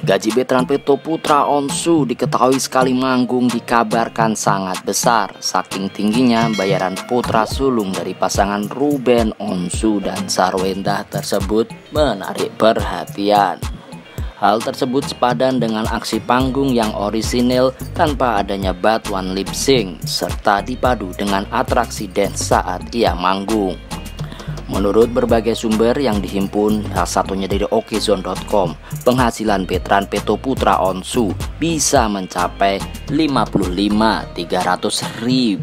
Gaji veteran Peto Putra Onsu diketahui sekali manggung dikabarkan sangat besar. Saking tingginya bayaran putra sulung dari pasangan Ruben Onsu dan Sarwenda tersebut menarik perhatian. Hal tersebut sepadan dengan aksi panggung yang orisinil tanpa adanya batuan lip sync serta dipadu dengan atraksi dance saat ia manggung. Menurut berbagai sumber yang dihimpun, salah satunya dari okezone.com, penghasilan veteran Peto Putra Onsu bisa mencapai 55.300.000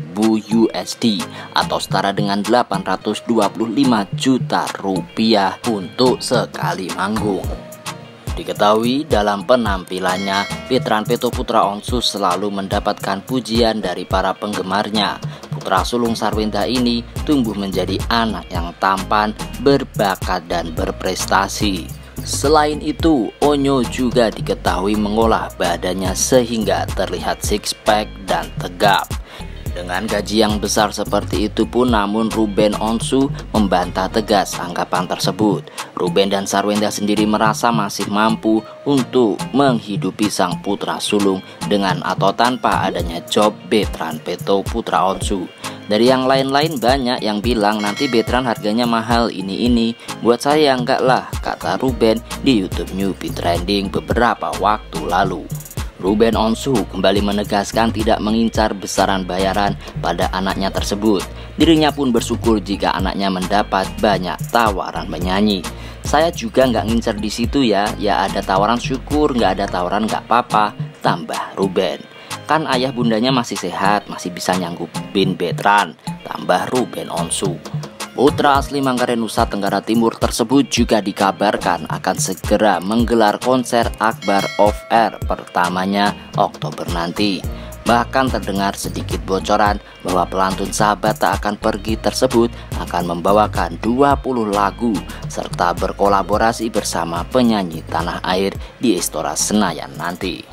USD atau setara dengan 825 juta rupiah untuk sekali manggung. Diketahui dalam penampilannya, veteran Peto Putra Onsu selalu mendapatkan pujian dari para penggemarnya. Putra sulung Sarwenda ini tumbuh menjadi anak yang tampan, berbakat dan berprestasi. Selain itu, Onyo juga diketahui mengolah badannya sehingga terlihat six pack dan tegap. Dengan gaji yang besar seperti itu pun, namun Ruben Onsu membantah tegas anggapan tersebut. Ruben dan Sarwenda sendiri merasa masih mampu untuk menghidupi sang putra sulung dengan atau tanpa adanya job veteran Peto Putra Onsu. Dari yang lain-lain banyak yang bilang nanti veteran harganya mahal ini. Buat saya enggak lah, kata Ruben di YouTube Newbie Trending beberapa waktu lalu. Ruben Onsu kembali menegaskan tidak mengincar besaran bayaran pada anaknya tersebut. Dirinya pun bersyukur jika anaknya mendapat banyak tawaran menyanyi. Saya juga nggak ngincar di situ ya ada tawaran syukur, nggak ada tawaran nggak apa-apa, tambah Ruben. Kan ayah bundanya masih sehat, masih bisa nyanggupin veteran, tambah Ruben Onsu. Putra asli Manggarai, Nusa Tenggara Timur tersebut juga dikabarkan akan segera menggelar konser Akbar Off Air pertamanya Oktober nanti. Bahkan terdengar sedikit bocoran bahwa pelantun Sahabat Tak Akan Pergi tersebut akan membawakan 20 lagu serta berkolaborasi bersama penyanyi tanah air di Istora Senayan nanti.